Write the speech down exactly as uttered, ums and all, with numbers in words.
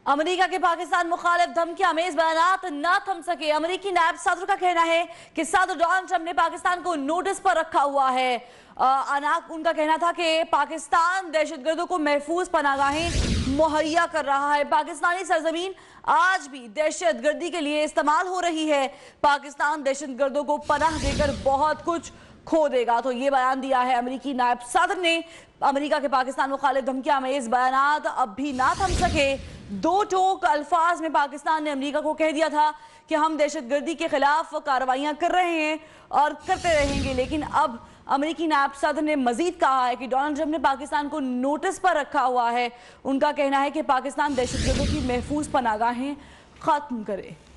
America के पाकिस्तान मुखालिफ धमकी अमेज बयानात न थम सके। अमेरिकी नायब सदर का कहना है कि सदर डोनाल्ड ट्रंप ने पाकिस्तान को नोटिस पर रखा हुआ है। अनाक उनका कहना था कि पाकिस्तान दहशतगर्दों को महफूज पनाहगाहें मुहैया कर रहा है। पाकिस्तानी सरजमीन आज भी दहशतगर्दी के लिए इस्तेमाल हो रही है। पाकिस्तान दहशतगर्दों को पनाह देकर बहुत कुछ खो देगा। तो ये बयान दिया है अमेरिकी नायब सदर ने। अमेरिका के पाकिस्तान मुखालिफ धमकियां में इस बयानात अब भी ना थम सके। दो टोक अल्फाज में पाकिस्तान ने अमेरिका को कह दिया था कि हम दहशतगर्दी के खिलाफ कार्रवाइयां कर रहे हैं और करते रहेंगे, लेकिन अब अमेरिकी नायब सदर ने मजीद कहा है कि डोनाल्ड ट्रंप ने पाकिस्तान को नोटिस पर रखा हुआ है। उनका कहना है कि पाकिस्तान दहशतगर्दों की महफूज पनाहगाहें खत्म करे।